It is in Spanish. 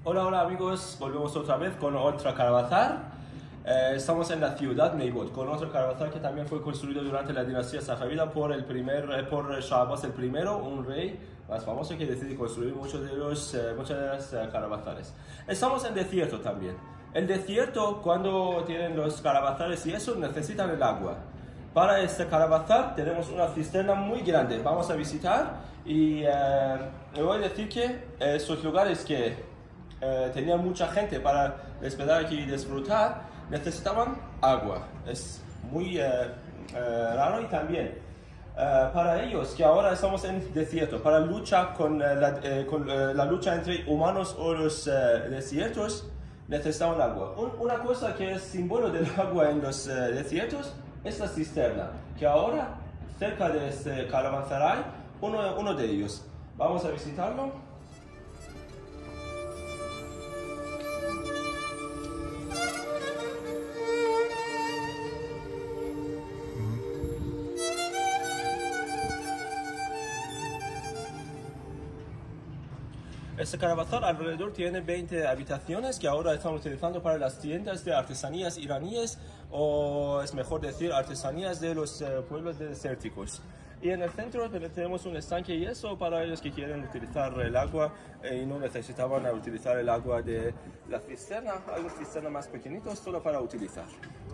Hola, hola amigos, volvemos otra vez con otra Caravazar. Estamos en la ciudad Neibot con otro Caravazar que también fue construido durante la dinastía safavida por Shahbaz el primero, un rey más famoso que decidió construir muchos de las Caravazares. Estamos en desierto también. El desierto, cuando tienen los Caravazares y eso, necesitan el agua. Para este Caravazar tenemos una cisterna muy grande. Vamos a visitar y me voy a decir que esos lugares que tenían mucha gente para hospedar aquí y disfrutar, necesitaban agua. Es muy raro y también para ellos, que ahora estamos en desierto, para luchar con la lucha entre humanos o los desiertos, necesitaban agua. Una cosa que es símbolo del agua en los desiertos es la cisterna, que ahora cerca de este caravanserai, uno de ellos. Vamos a visitarlo. Este Caravazar alrededor tiene 20 habitaciones que ahora están utilizando para las tiendas de artesanías iraníes, o es mejor decir artesanías de los pueblos desérticos. Y en el centro tenemos un estanque y eso para ellos que quieren utilizar el agua y no necesitaban utilizar el agua de la cisterna, hay una cisterna más pequeñitos solo para utilizar.